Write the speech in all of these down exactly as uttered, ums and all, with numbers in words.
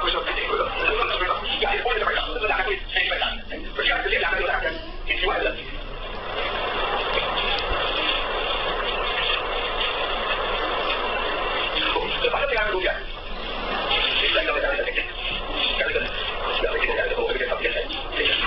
回说这个，这个，呀，我这边讲，这两个会牵一块两，不是这这两个有两个挺奇怪的。反正这两个东西，这两个两个这个，这个，这个这个这个我这个特别深，这个。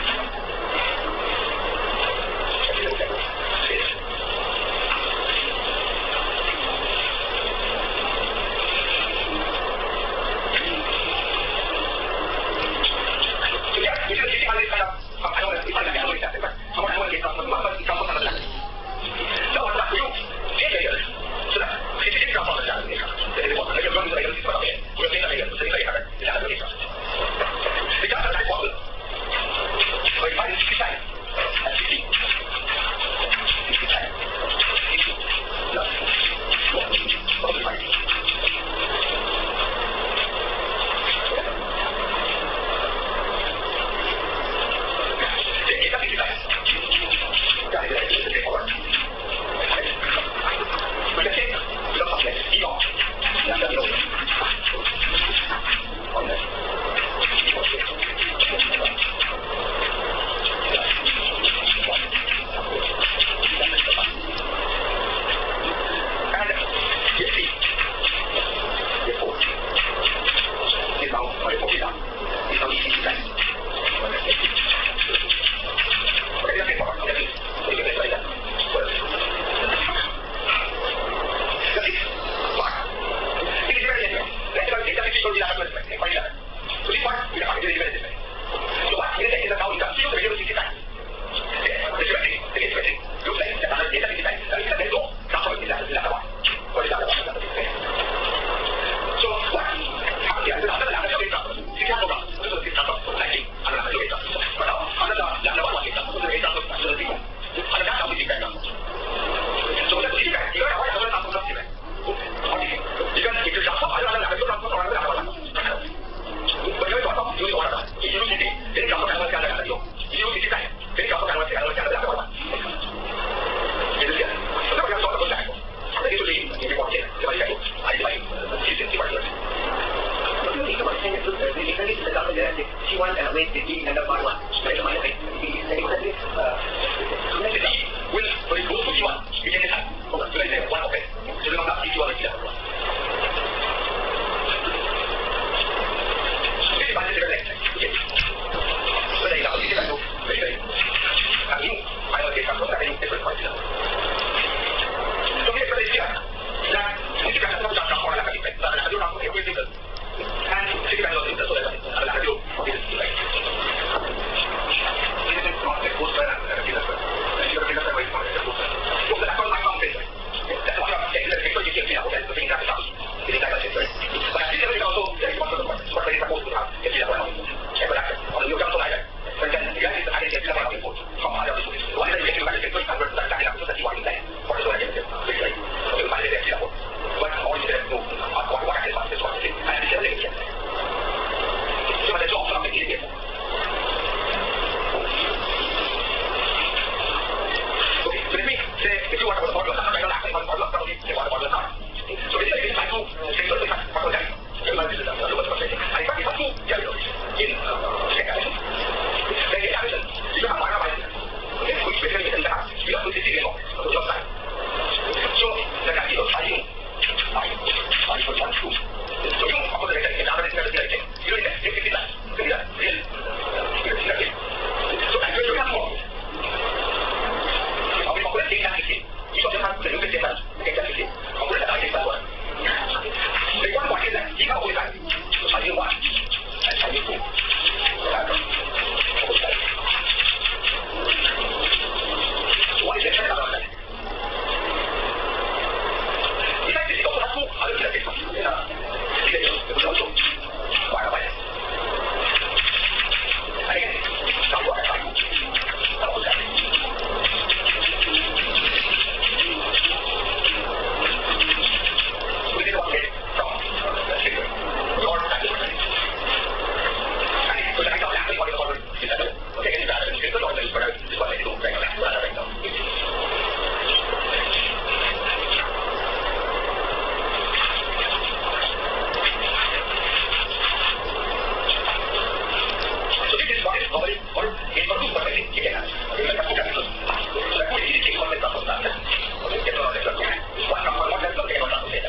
or in Perú, por ejemplo, que era, la capucha de los, la cual es que con esta constante, que no es la cosa, cuando no podemos hacer lo que no nos suceda.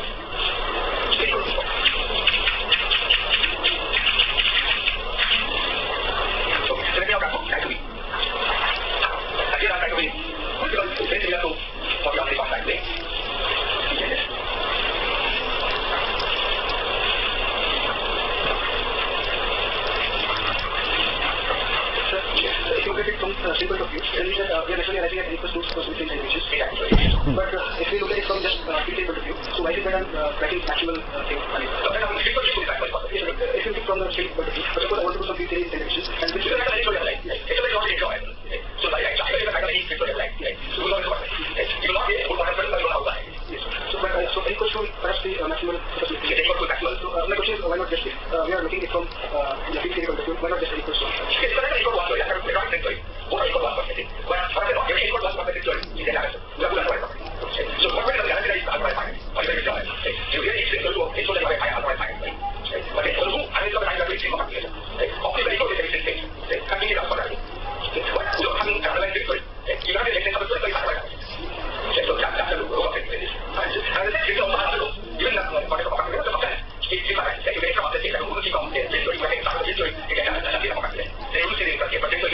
Se le veo acá, acá, aquí era acá, usted se mira tú, por la bastante. If you look at it from a simple point of view, then we are actually arriving at n equals two for simple languages. But uh, if we look at it from just a uh, field point of view, so why is it that I'm uh, writing actual uh, thing on it? So, yes, if you think from the field point of view, but suppose I want to do some field theory integration, and which is actually so like, so like, actually, I can make pictorial like, so you will not you will not be able to understand the outside. Yes, so but uh, so n equals to perhaps the uh, maximal possibility. N equals to maximal. So uh, my question is, uh, why not just this? Uh, we are looking at it from uh, the field theory point of view. Why not just n equals to? Yes, but n equals to one. So yeah, I'm going to say, what n equals to one percent? But for the n equals to one percent is the answer. We are going to write it. So what we're going to do is I'm going to find it. What we're going to do is you really need to do it. So that I find I'm going to find it. But it's also I need to find the basic computation. Hopefully, very good with the basic things. I'm thinking that's what I do. But you don't have any analyze it. You don't have the extent of the first place. So that's that's a little bit of it. And the next thing also has to do. Even that part of the computation, the computation. If you have a second way from the data, you will keep on the history, you can start the history, you can start the data computation. Then you will see the particular